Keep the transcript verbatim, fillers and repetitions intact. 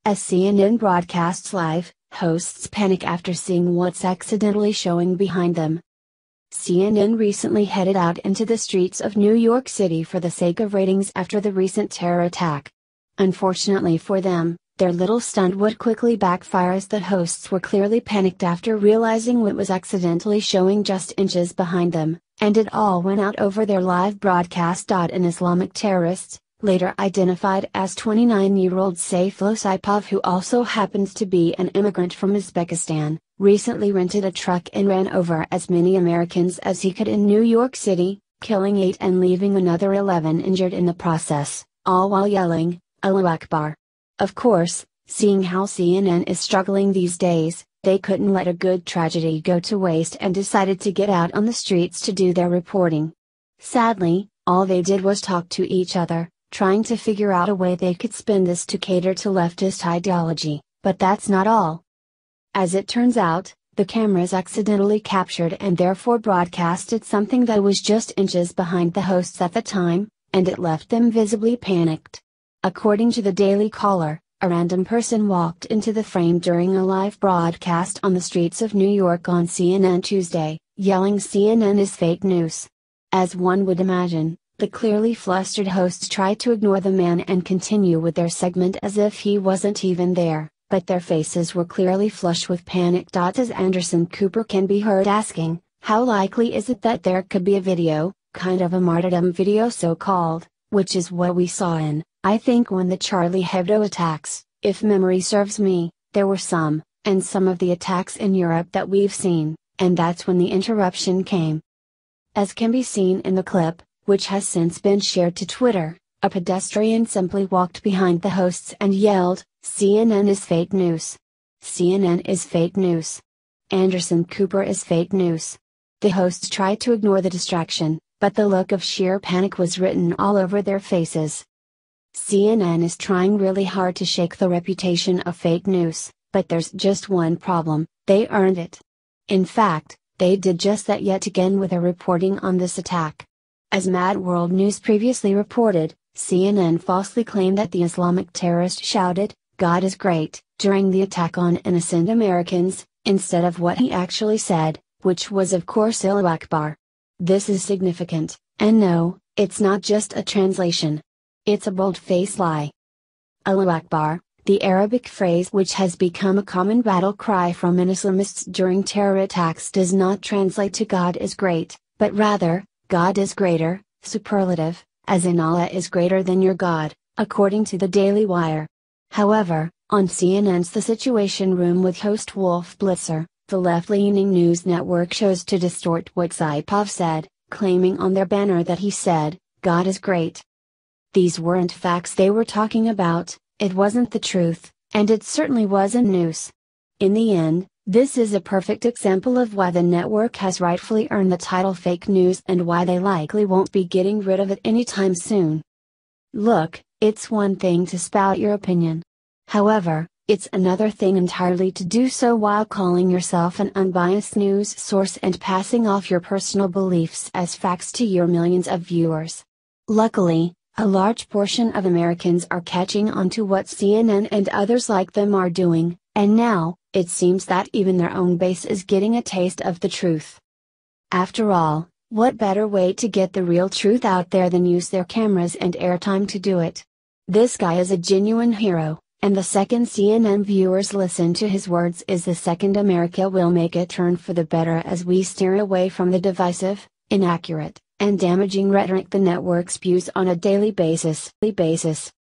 As C N N broadcasts live, hosts panic after seeing what's accidentally showing behind them. C N N recently headed out into the streets of New York City for the sake of ratings after the recent terror attack. Unfortunately for them, their little stunt would quickly backfire as the hosts were clearly panicked after realizing what was accidentally showing just inches behind them, and it all went out over their live broadcast. An Islamic terrorist, later identified as twenty-nine-year-old Saifullah Saipov, who also happens to be an immigrant from Uzbekistan, recently rented a truck and ran over as many Americans as he could in New York City, killing eight and leaving another eleven injured in the process, all while yelling, "Allahu Akbar." Of course, seeing how C N N is struggling these days, they couldn't let a good tragedy go to waste and decided to get out on the streets to do their reporting. Sadly, all they did was talk to each other, trying to figure out a way they could spin this to cater to leftist ideology, but that's not all. As it turns out, the cameras accidentally captured and therefore broadcasted something that was just inches behind the hosts at the time, and it left them visibly panicked. According to the Daily Caller, a random person walked into the frame during a live broadcast on the streets of New York on C N N Tuesday, yelling C N N is fake news. As one would imagine, the clearly flustered hosts tried to ignore the man and continue with their segment as if he wasn't even there, but their faces were clearly flush with panic. As Anderson Cooper can be heard asking, how likely is it that there could be a video, kind of a martyrdom video so-called, which is what we saw in, I think, when the Charlie Hebdo attacks. If memory serves me, there were some, and some of the attacks in Europe that we've seen, and that's when the interruption came. As can be seen in the clip, which has since been shared to Twitter, a pedestrian simply walked behind the hosts and yelled, "C N N is fake news. C N N is fake news. Anderson Cooper is fake news." The hosts tried to ignore the distraction, but the look of sheer panic was written all over their faces. C N N is trying really hard to shake the reputation of fake news, but there's just one problem: they earned it. In fact, they did just that yet again with their reporting on this attack. As Mad World News previously reported, C N N falsely claimed that the Islamic terrorist shouted, "God is great," during the attack on innocent Americans, instead of what he actually said, which was of course Allahu Akbar. This is significant, and no, it's not just a translation. It's a bold-faced lie. Allahu Akbar, the Arabic phrase which has become a common battle cry from Islamists during terror attacks, does not translate to God is great, but rather, God is greater, superlative, as in Allah is greater than your God, according to the Daily Wire. However, on C N N's The Situation Room with host Wolf Blitzer, the left-leaning news network chose to distort what Saipov said, claiming on their banner that he said, "God is great." These weren't facts they were talking about, it wasn't the truth, and it certainly wasn't news. In the end, this is a perfect example of why the network has rightfully earned the title fake news and why they likely won't be getting rid of it anytime soon. Look, it's one thing to spout your opinion. However, it's another thing entirely to do so while calling yourself an unbiased news source and passing off your personal beliefs as facts to your millions of viewers. Luckily, a large portion of Americans are catching on to what C N N and others like them are doing, and now, it seems that even their own base is getting a taste of the truth. After all, what better way to get the real truth out there than use their cameras and airtime to do it? This guy is a genuine hero, and the second C N N viewers listen to his words is the second America will make a turn for the better as we steer away from the divisive, inaccurate, and damaging rhetoric the network spews on a daily basis. basis.